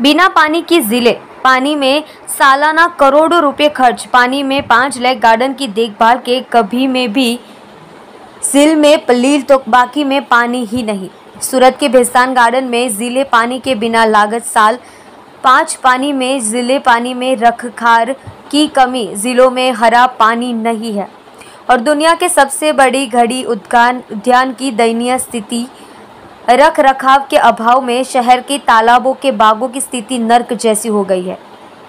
बिना पानी की जिले, पानी में सालाना करोड़ों रुपए खर्च, पानी में 5 लेक गार्डन की देखभाल के कभी में भी झील में पलील तो बाकी में पानी ही नहीं। सूरत के बेस्तान गार्डन में जिले पानी के बिना लागत साल 5 पानी में जिले पानी में रखरखाव की कमी, जिलों में हरा पानी नहीं है और दुनिया के सबसे बड़ी घड़ी उद्यान की दयनीय स्थिति, रख रखाव के अभाव में शहर के तालाबों के बागों की स्थिति नर्क जैसी हो गई है।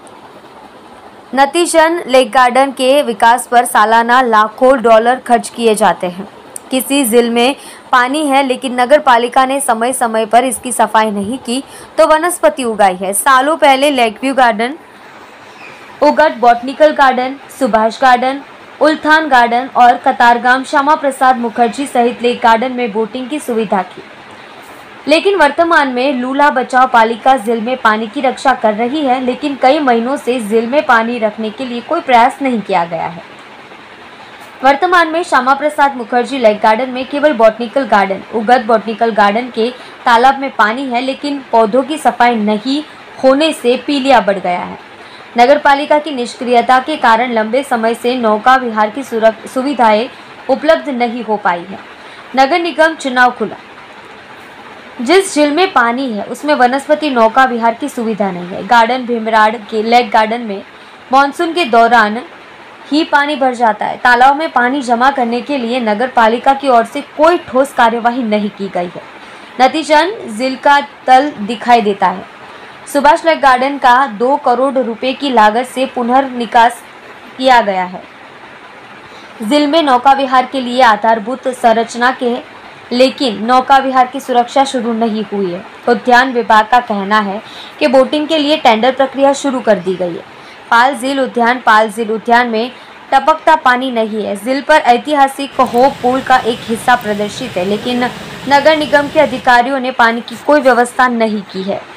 नतीजतन लेक गार्डन के विकास पर सालाना लाखों डॉलर खर्च किए जाते हैं। किसी झील में पानी है लेकिन नगर पालिका ने समय समय पर इसकी सफाई नहीं की तो वनस्पति उगाई है। सालों पहले lake view garden, Ugat botanical garden, Subhash garden, Ulthan garden और कतारगाम श्यामा प्रसाद मुखर्जी सहित लेक गार्डन में बोटिंग की सुविधा थी, लेकिन वर्तमान में लूला बचाओ पालिका झील में पानी की रक्षा कर रही है, लेकिन कई महीनों से झील में पानी रखने के लिए कोई प्रयास नहीं किया गया है। वर्तमान में श्यामा प्रसाद मुखर्जी लेक गार्डन में केवल botanical garden, Ugat botanical garden के तालाब में पानी है, लेकिन पौधों की सफाई नहीं होने से पीलिया बढ़ गया है। नगर पालिका की निष्क्रियता के कारण लंबे समय से नौका विहार की सुविधाएं उपलब्ध नहीं हो पाई है। नगर निगम चुनाव खुला, जिस झील में पानी है उसमें वनस्पति नौका विहार की सुविधा नहीं है। गार्डन भीमराड़ के लेक गार्डन में मानसून के दौरान ही पानी भर जाता है। तालाब में पानी जमा करने के लिए नगर पालिका की ओर से कोई ठोस कार्यवाही नहीं की गई है। नतीजतन झील का तल दिखाई देता है। सुभाष लेक गार्डन का 2 करोड़ रुपए की लागत से पुनर्निकास किया गया है। झील में नौका विहार के लिए आधारभूत संरचना के, लेकिन नौका विहार की सुरक्षा शुरू नहीं हुई है। उद्यान विभाग का कहना है कि बोटिंग के लिए टेंडर प्रक्रिया शुरू कर दी गई है। पाल झील उद्यान में टपकता पानी नहीं है। झील पर ऐतिहासिक होप पुल का एक हिस्सा प्रदर्शित है, लेकिन नगर निगम के अधिकारियों ने पानी की कोई व्यवस्था नहीं की है।